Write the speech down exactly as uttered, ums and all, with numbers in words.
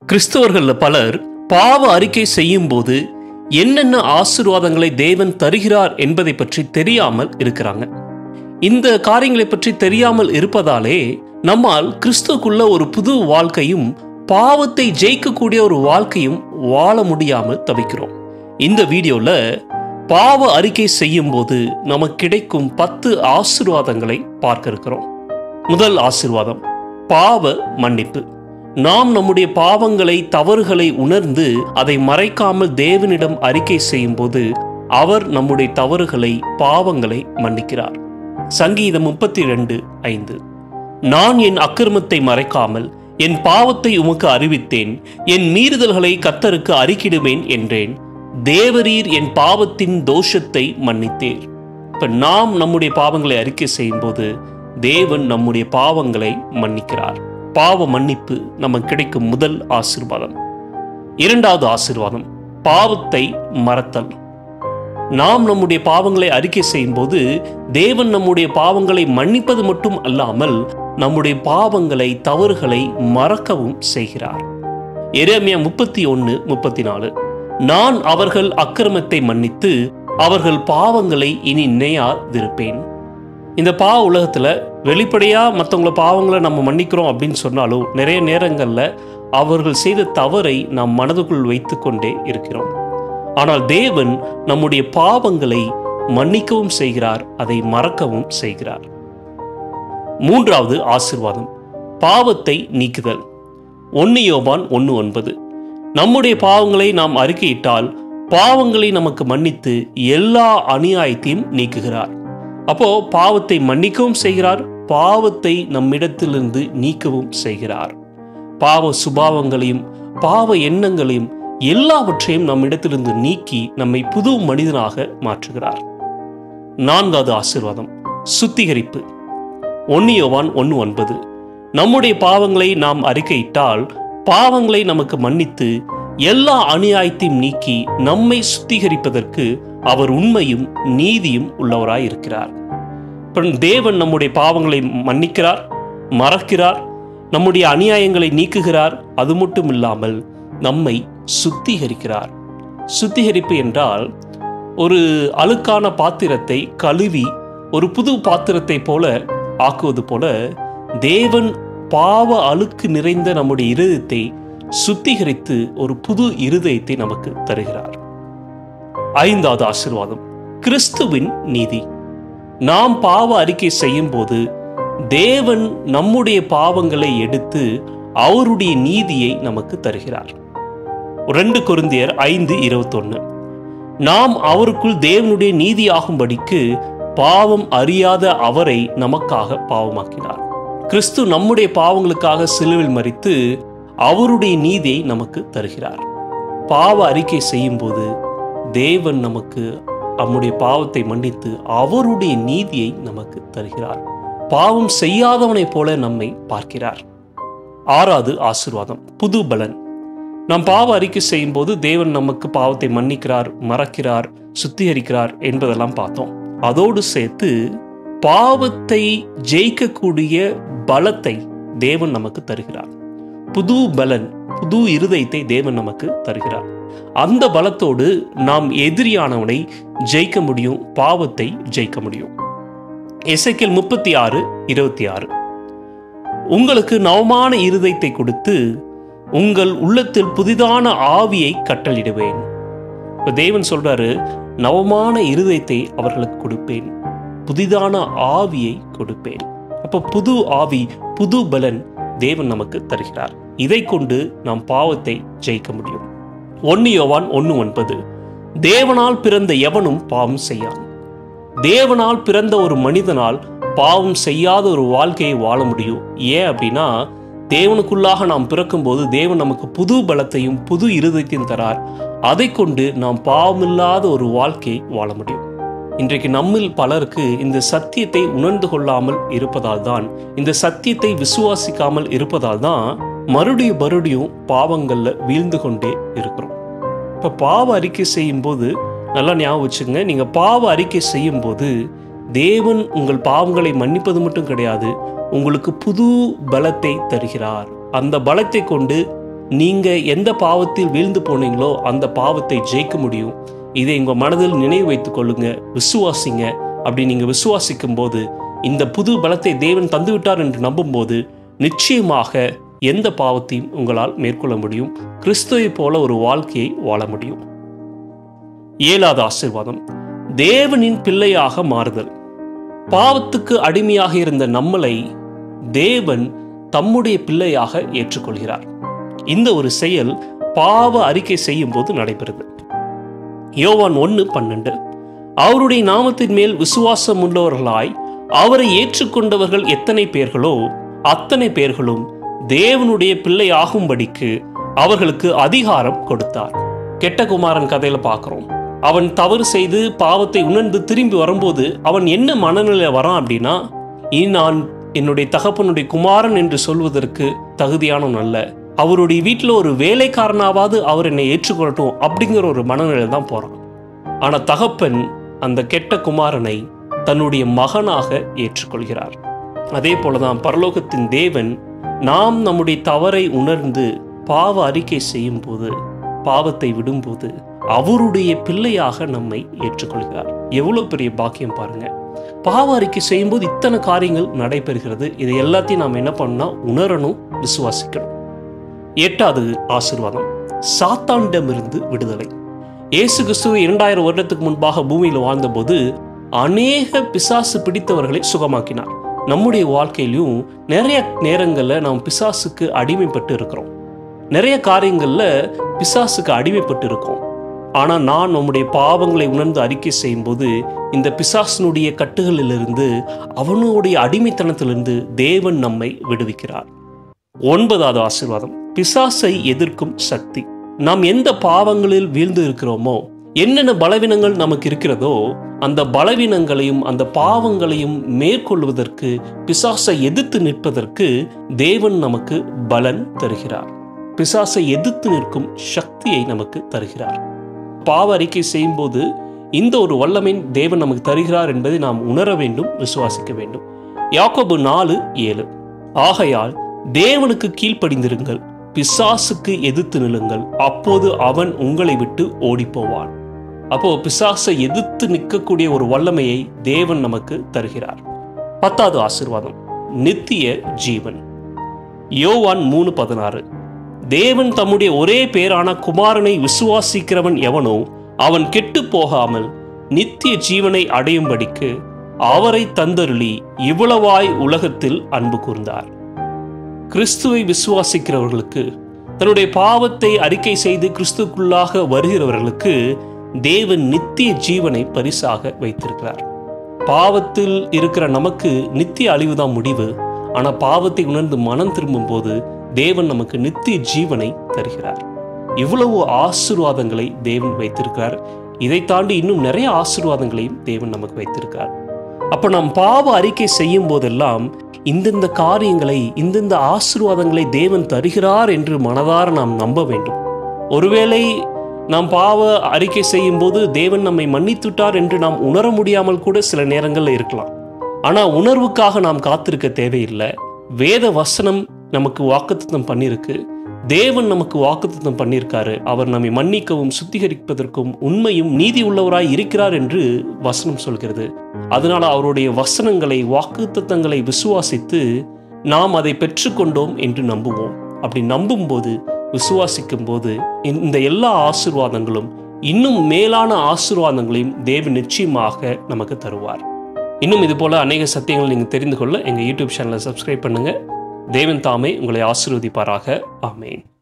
கிறிஸ்தவர்கள் பலர் பாவ அறிக்கை செய்யும் போது என்னென்ன ஆசீர்வாதங்களை தேவன் தருகிறார் என்பதை பற்றி தெரியாமல் இருக்கிறாங்க. இந்த காரியங்களை பற்றி தெரியாமல் இருப்பதாலே நம்மால் கிறிஸ்துவுக்குள்ள ஒரு புது வாழ்க்கையும் பாவத்தை ஜெயிக்கக்கூடிய ஒரு வாழ்க்கையும் வாழ முடியாமல் தவிக்கிறோம். இந்த வீடியோல பாவ அறிக்கை செய்யும் போது நமக்கு கிடைக்கும் பத்து ஆசீர்வாதங்களை பார்க்க இருக்கிறோம். முதல் ஆசீர்வாதம், பாவ மன்னிப்பு. நாம் நம்முடைய பாவங்களை, தவறுகளை உணர்ந்து அதை மறைக்காமல் தேவனிடம் அறிக்கை செய்யும் போது அவர் நம்முடைய தவறுகளை, பாவங்களை மன்னிக்கிறார். சங்கீதம் முப்பத்தி இரண்டு ஐந்து. நான் என் அக்கிரமத்தை மறைக்காமல் என் பாவத்தை உமக்கு அறிவித்தேன், என் மீறுதல்களை கர்த்தருக்கு அறிக்கிடுவேன் என்றேன். தேவரீர் என் பாவத்தின் தோஷத்தை மன்னித்தீர். இப்ப நாம் நம்முடைய பாவங்களை அறிக்கை செய்யும் போது தேவன் நம்முடைய பாவங்களை மன்னிக்கிறார். பாவ மன்னிப்பு நமக்கு கிடைக்கும் முதல் ஆசீர்வாதம். இரண்டாவது ஆசீர்வாதம், பாவத்தை மறத்தல். நாம் நம்முடைய பாவங்களை அறிக்கை செய்யும் போது தேவன் நம்முடைய பாவங்களை மன்னிப்பது மட்டும் அல்லாமல் நம்முடைய பாவங்களை, தவறுகளை மறக்கவும் செய்கிறார். எரேமியா முப்பத்தி ஒன்று முப்பத்தி நாலு. நான் அவர்கள் அக்கிரமத்தை மன்னித்து அவர்கள் பாவங்களை இனி நினையாதிருப்பேன். இந்த பாவ உலகத்துல வெளிப்படையா மற்றவங்கள பாவங்களை நம்ம மன்னிக்கிறோம் அப்படின்னு சொன்னாலும் நிறைய நேரங்கள்ல அவர்கள் செய்த தவறை நாம் மனதுக்குள் வைத்து கொண்டே இருக்கிறோம். ஆனால் தேவன் நம்முடைய பாவங்களை மன்னிக்கவும் செய்கிறார், அதை மறக்கவும் செய்கிறார். மூன்றாவது ஆசீர்வாதம், பாவத்தை நீக்குதல். ஒன்னு யோவான் ஒன்னு ஒன்பது. நம்முடைய பாவங்களை நாம் அறிக்கையிட்டால் பாவங்களை நமக்கு மன்னித்து எல்லா அநியாயத்தையும் நீக்குகிறார். அப்போ பாவத்தை மன்னிக்கவும் செய்கிறார், பாவத்தை நம்மிடத்திலிருந்து நீக்கவும் செய்கிறார். பாவ சுபாவங்களையும் பாவ எண்ணங்களையும் எல்லாவற்றையும் நம்மிடத்திலிருந்து நீக்கி நம்மை புது மனிதனாக மாற்றுகிறார். நான்காவது ஆசீர்வாதம், சுத்திகரிப்பு. ஒன்னு யோவான் ஒன்னு ஒன்பது. நம்முடைய பாவங்களை நாம் அறிக்கையிட்டால் பாவங்களை நமக்கு மன்னித்து எல்லா அநியாயத்தையும் நீக்கி நம்மை சுத்திகரிப்பதற்கு அவர் உண்மையும் நீதியும் உள்ளவராய் இருக்கிறார். தேவன் நம்முடைய பாவங்களை மன்னிக்கிறார், மறக்கிறார், நம்முடைய அநியாயங்களை நீக்குகிறார். அது மட்டும் இல்லாமல் நம்மை சுத்திகரிக்கிறார். சுத்திகரிப்பு என்றால் ஒரு அழுக்கான பாத்திரத்தை கழுவி ஒரு புது பாத்திரத்தை போல ஆக்குவது போல தேவன் பாவ அழுக்கு நிறைந்த நம்முடைய இருதயத்தை சுத்திகரித்து ஒரு புது இருதயத்தை நமக்கு தருகிறார். ஐந்தாவது ஆசீர்வாதம், கிறிஸ்துவின் நீதி. நாம் பாவ அறிக்கை செய்யும் போது தேவன் நம்முடைய பாவங்களை எடுத்து அவருடைய நீதியை நமக்கு தருகிறார். ரெண்டு கொரிந்தியர் ஐந்து இருபத்தி ஒன்னு. நாம் அவருக்குள் தேவனுடைய நீதியாகும்படிக்கு பாவம் அறியாத அவரை நமக்காக பாவமாக்கினார். கிறிஸ்து நம்முடைய பாவங்களுக்காக சிலுவையில் மரித்து அவருடைய நீதியை நமக்கு தருகிறார். பாவ அறிக்கை செய்யும் போது தேவன் நமக்கு நம்முடைய பாவத்தை மன்னித்து அவருடைய நீதியை நமக்கு தருகிறார். பாவம் செய்யாதவனை போல நம்மை பார்க்கிறார். ஆறாவது ஆசீர்வாதம், புது பலன். நாம் பாவ அறிக்கை செய்யும் போது தேவன் நமக்கு பாவத்தை மன்னிக்கிறார், மறக்கிறார், சுத்திகரிக்கிறார் என்பதெல்லாம் பார்த்தோம். அதோடு சேர்த்து பாவத்தை ஜெயிக்கக்கூடிய பலத்தை தேவன் நமக்கு தருகிறார். புது பலன், புது இருதயத்தை தேவன் நமக்கு தருகிறார். அந்த பலத்தோடு நாம் எதிரியானவனை ஜெயிக்க முடியும், பாவத்தை ஜெயிக்க முடியும். எசேக்கியேல் முப்பத்தி ஆறு இருபத்தி ஆறு. உங்களுக்கு நவமான இருதயத்தை கொடுத்து உங்கள் உள்ளத்தில் புதிதான ஆவியை கட்டளிடுவேன். இப்ப தேவன் சொல்றாரு, நவமான இருதயத்தை அவர்களுக்கு கொடுப்பேன், புதிதான ஆவியை கொடுப்பேன். அப்ப புது ஆவி, புது பலன் தேவன் நமக்கு தருகிறார். இதை கொண்டு நாம் பாவத்தை ஜெயிக்க முடியும். ஒன்னு யோவான் ஒன்னு ஒன்பது. தேவனால் பிறந்த எவனும் பாவம் செய்யான். தேவனால் பிறந்த ஒரு மனிதனால் பாவம் செய்யாத ஒரு வாழ்க்கையை வாழ முடியும். ஏன் அப்படின்னா தேவனுக்குள்ளாக நாம் பிறக்கும் போது தேவன் நமக்கு புது பலத்தையும் புது இருதயத்தையும் தரார். அதை கொண்டு நாம் பாவமில்லாத ஒரு வாழ்க்கையை வாழ முடியும். இன்றைக்கு நம்மில் பலருக்கு இந்த சத்தியத்தை உணர்ந்து கொள்ளாமல் இருப்பதால் தான், இந்த சத்தியத்தை விசுவாசிக்காமல் இருப்பதால் தான் மறுபடியும் மறுபடியும் பாவங்கள்ல வீழ்ந்து கொண்டே இருக்கிறோம். இப்ப பாவ அறிக்கை செய்யும் போது நல்லா ஞாபகம் வச்சுங்க, நீங்க பாவ அறிக்கை செய்யும் போது தேவன் உங்கள் பாவங்களை மன்னிப்பது மட்டும் கிடையாது, உங்களுக்கு புது பலத்தை தருகிறார். அந்த பலத்தை கொண்டு நீங்க எந்த பாவத்தில் வீழ்ந்து போனீங்களோ அந்த பாவத்தை ஜெயிக்க முடியும். இதை உங்க மனதில் நினைவு வைத்துக் கொள்ளுங்க, விசுவாசிங்க. அப்படி நீங்க விசுவாசிக்கும் போது, இந்த புது பலத்தை தேவன் தந்துவிட்டார் என்று நம்பும் போது நிச்சயமாக எந்த பாவத்தையும் உங்களால் மேற்கொள்ள முடியும். கிறிஸ்துவை போல ஒரு வாழ்க்கையை வாழ முடியும். ஏழாவது ஆசீர்வாதம், தேவனின் பிள்ளையாக மாறுதல். பாவத்துக்கு அடிமையாக இருந்த நம்மளை தேவன் தம்முடைய பிள்ளையாக ஏற்றுக்கொள்கிறார். இந்த ஒரு செயல் பாவ அறிக்கை செய்யும் போது நடைபெறுது. யோவான் ஒன்று பன்னெண்டு, அவருடைய நாமத்தின் மேல் விசுவாசம் உள்ளவர்களாய் அவரை ஏற்றுக்கொண்டவர்கள் எத்தனை பேர்களோ அத்தனை பேர்களும் தேவனுடைய பிள்ளை ஆகும்படிக்கு அவர்களுக்கு அதிகாரம் கொடுத்தார். கெட்ட குமாரன் கதையில பார்க்கிறோம். அவன் தவறு செய்து பாவத்தை உணர்ந்து திரும்பி வரும்போது அவன் என்ன மனநிலை வரான் அப்படின்னா, இனி நான் என்னுடைய தகப்பனுடைய குமாரன் என்று சொல்வதற்கு தகுதியானவன் அல்ல, அவருடைய வீட்டில் ஒரு வேலைக்காரனாவது அவர் என்னை ஏற்றுக்கொள்ளட்டும் அப்படிங்கிற ஒரு மனநிலை தான் போறான். ஆனா தகப்பன் அந்த கெட்ட குமாரனை தன்னுடைய மகனாக ஏற்றுக்கொள்கிறார். அதே போலதான் பரலோகத்தின் தேவன் நாம் நம்முடைய தவறை உணர்ந்து பாவ அறிக்கை செய்யும் போது, பாவத்தை விடும்போது அவருடைய பிள்ளையாக நம்மை ஏற்றுக்கொள்கிறார். எவ்வளவு பெரிய பாக்கியம் பாருங்க. பாவ அறிக்கை செய்யும் போது இத்தனை காரியங்கள் நடைபெறுகிறது. இதை எல்லாத்தையும் நாம் என்ன பண்ணா உணரணும், விசுவாசிக்கணும். எட்டாவது ஆசீர்வாதம், சாத்தானிடமிருந்து விடுதலை. இயேசு கிறிஸ்து இரண்டாயிரம் வருடத்துக்கு முன்பாக பூமியில் வாழ்ந்தபோது அநேக பிசாசு பிடித்தவர்களை சுகமாக்கினார். நம்முடைய வாழ்க்கையிலும் நிறைய நேரங்களில் நாம் பிசாசுக்கு அடிமைப்பட்டு இருக்கிறோம். நிறைய காரியங்களில் பிசாசுக்கு அடிமைப்பட்டு இருக்கோம். ஆனால் நான் நம்முடைய பாவங்களை உணர்ந்து அறிக்கை செய்யும் போது இந்த பிசாசினுடைய கட்டுகளிலிருந்து, அவனுடைய அடிமைத்தனத்திலிருந்து தேவன் நம்மை விடுவிக்கிறார். ஒன்பதாவது ஆசீர்வாதம், பிசாசை எதிர்க்கும் சக்தி. நாம் எந்த பாவங்களில் வீழ்ந்து இருக்கிறோமோ, என்னென்ன பலவீனங்கள் நமக்கு இருக்கிறதோ அந்த பலவீனங்களையும் அந்த பாவங்களையும் மேற்கொள்வதற்கு, பிசாசை எதிர்த்து நிற்பதற்கு தேவன் நமக்கு பலன் தருகிறார். பிசாசை எதிர்த்து நிற்கும் சக்தியை நமக்கு தருகிறார். பாவ அறிக்கை செய்யும் போது இந்த ஒரு வல்லமை தேவன் நமக்கு தருகிறார் என்பதை நாம் உணர வேண்டும், விசுவாசிக்க வேண்டும். யாக்கோபு நாலு ஏழு, ஆகையால் தேவனுக்கு கீழ்ப்படிந்திருங்கள், பிசாசுக்கு எதிர்த்து நில்லுங்கள், அப்போது அவன் உங்களை விட்டு ஓடி போவான். அப்போ பிசாசை எதிர்த்து நிற்கக்கூடிய ஒரு வல்லமையை தேவன் நமக்கு தருகிறார். பத்தாவது ஆசீர்வாதம், நித்திய ஜீவன். யோவான் மூணு பதினாறு, தேவன் தம்முடைய ஒரே பேரான குமாரனை விசுவாசிக்கிறவன் எவனோ அவன் கெட்டு போகாமல் நித்திய ஜீவனை அடையும்படிக்கு அவரை தந்தருளி இவ்வளவாய் உலகத்தில் அன்பு கூர்ந்தார். கிறிஸ்துவை விசுவாசிக்கிறவர்களுக்கு, தன்னுடைய பாவத்தை அறிக்கை செய்து கிறிஸ்துக்குள்ளாக வருகிறவர்களுக்கு தேவன் நித்திய ஜீவனை பரிசாக வைத்திருக்கிறார். பாவத்தில் இருக்கிற நமக்கு நித்திய அழிவுதான் முடிவு. ஆனா பாவத்தை உணர்ந்து மனம் திரும்பும் போது தேவன் நமக்கு நித்திய ஜீவனை தருகிறார். இவ்வளவு ஆசீர்வாதங்களை தேவன் வைத்திருக்கிறார். இதை தாண்டி இன்னும் நிறைய ஆசீர்வாதங்களையும் தேவன் நமக்கு வைத்திருக்கிறார். அப்ப நாம் பாவ அறிக்கை செய்யும் போதெல்லாம் இந்தந்த காரியங்களை, இந்தந்த ஆசீர்வாதங்களை தேவன் தருகிறார் என்று மனதார நாம் நம்ப வேண்டும். ஒருவேளை நாம் பாவ அறிக்கை செய்யும் போது தேவன் நம்மை மன்னித்துட்டார் என்று நாம் உணர முடியாமல் கூட சில நேரங்கள்ல இருக்கலாம். ஆனா உணர்வுக்காக நாம் காத்திருக்க தேவையில்லை. வேத வசனம் நமக்கு வாக்குத்தத்தம் பண்ணியிருக்கு. தேவன் நமக்கு வாக்குத்தத்தம் பண்ணியிருக்காரு. அவர் நம்மை மன்னிக்கவும் சுத்திகரிப்பதற்கும் உண்மையும் நீதி உள்ளவராய் இருக்கிறார் என்று வசனம் சொல்கிறது. அதனால அவருடைய வசனங்களை, வாக்குத்தத்தங்களை விசுவாசித்து நாம் அதை பெற்றுக்கொண்டோம் என்று நம்புவோம். அப்படி நம்பும் போது, விசுவாசிக்கும் போது இந்த எல்லா ஆசீர்வாதங்களும், இன்னும் மேலான ஆசீர்வாதங்களையும் தேவன் நிச்சயமாக நமக்கு தருவார். இன்னும் இது போல அநேக சத்தியங்களை நீங்கள் தெரிந்து கொள்ள எங்கள் யூடியூப் சேனலை சப்ஸ்கிரைப் பண்ணுங்க. தேவன் தாமே உங்களை ஆசீர்வதிப்பாராக. ஆமேன்.